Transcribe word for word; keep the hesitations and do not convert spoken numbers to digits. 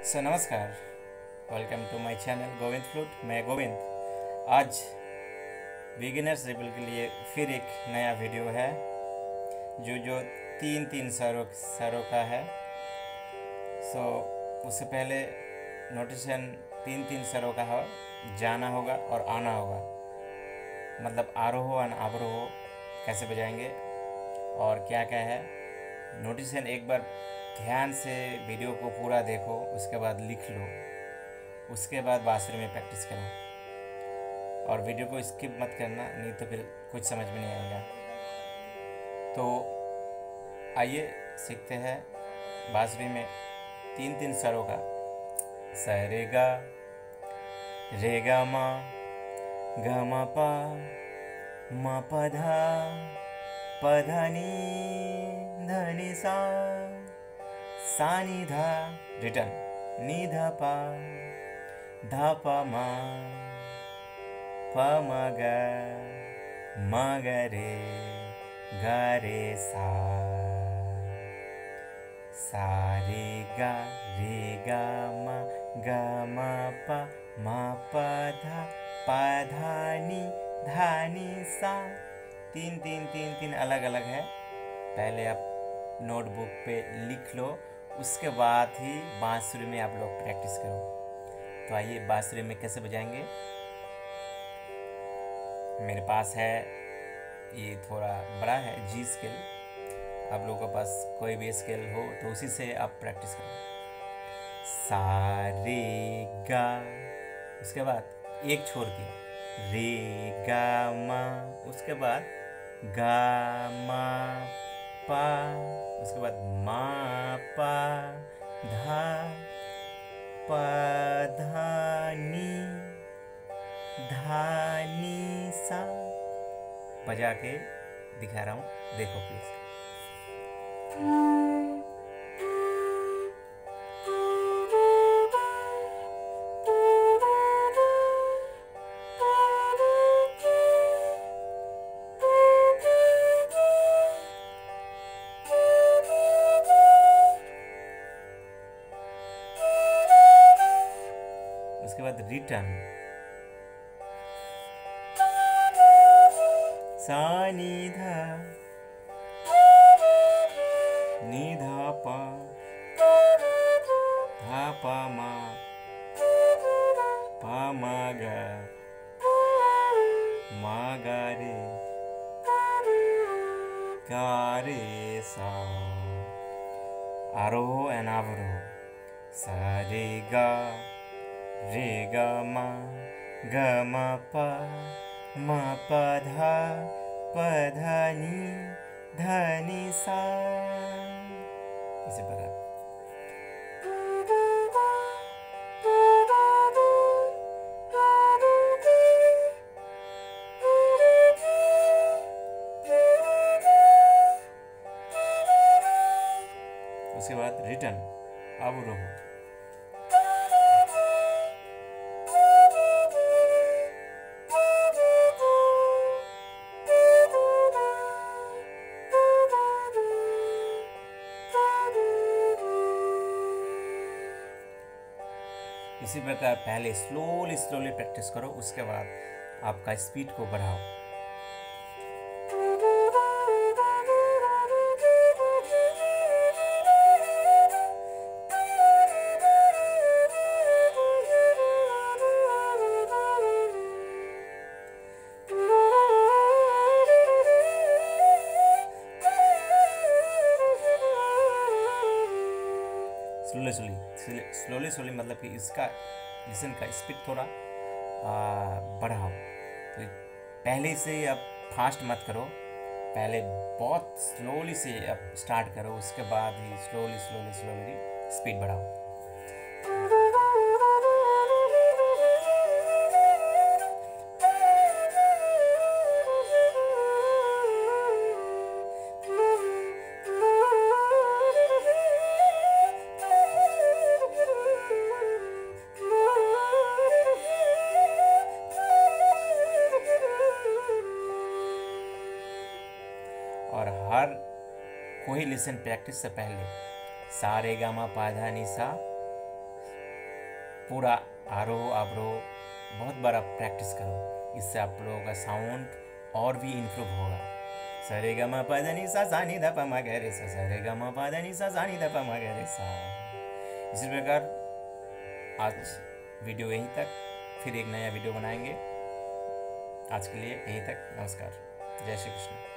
सो नमस्कार, welcome to my channel Govind flute. मैं गोविंद। आज बिगिनर्स लेवल के लिए फिर एक नया वीडियो है जो जो तीन तीन स्वरों स्वरों का है। सो उससे पहले नोटेशन तीन तीन स्वरों का हो, जाना होगा और आना होगा। मतलब आरोह और अवरोह कैसे बजाएंगे और क्या क्या है। नोटेशन एक बार ध्यान से वीडियो को पूरा देखो, उसके बाद लिख लो, उसके बाद बांसुरी में प्रैक्टिस करो और वीडियो को स्किप मत करना, नहीं तो फिर कुछ समझ में नहीं आएगा। तो आइए सीखते हैं बांसुरी में तीन तीन स्वरों का। स रे गा, रे गा मा, गा मा पा, मा पा धा, पा धा नी, धा नी सा, सा नी धा। रिटर्न नी धा पा, धा पा मा, पा मा गा, मा गा रे, गा रे सा, सा रे गा, रे गा मा, गा मा पा, मा पा धा, पा धा नी, धा नी सा। तीन तीन तीन तीन अलग अलग है। पहले आप नोटबुक पे लिख लो, उसके बाद ही बांसुरी में आप लोग प्रैक्टिस करो। तो आइए बांसुरी में कैसे बजाएंगे। मेरे पास है, ये थोड़ा बड़ा है, जी स्केल। आप लोगों के पास कोई भी स्केल हो तो उसी से आप प्रैक्टिस करो। सा रे गा, उसके बाद एक छोड़ के रे गा मा, उसके बाद गा मा पा, उसके बाद मा पा धा, पा धा नी, धा नी सा। बजा के दिखा रहा हूँ, देखो प्लीज। उसके बाद रिटर्न सा नी धा, नी धा पा, धा पा मा, पा मा गा, मा गा रे, गा रे सा। आरोह एंड अवरोह। सा रे गा, रे गा मा, गा मा पा, मा पा धा, पा धा नी, धा नी सा। इसी प्रकार। उसके बाद रिटर्न अवरोह। इसी प्रकार पहले स्लोली स्लोली प्रैक्टिस करो, उसके बाद आपका स्पीड को बढ़ाओ। स्लोली स्लोली स्लोली स्लोली मतलब कि इसका लिसन का स्पीड थोड़ा आ, बढ़ाओ। तो पहले से आप फास्ट मत करो, पहले बहुत स्लोली से आप स्टार्ट करो, उसके बाद ही स्लोली स्लोली स्लोली स्पीड बढ़ाओ। और हर कोई लिसन प्रैक्टिस से पहले सा रे गा मा पा धा नी सा पूरा आरोह अवरोह बहुत बार आप प्रैक्टिस करो, इससे आप लोगों का साउंड और भी इम्प्रूव होगा। सरे ग म प ध नि सा सा नि ध प म ग रे सा, सरे ग म प ध नि सा सा नि ध प म ग रे सा। इसी प्रकार आज वीडियो यहीं तक, फिर एक नया वीडियो बनाएंगे। आज के लिए यहीं तक, नमस्कार, जय श्री कृष्ण।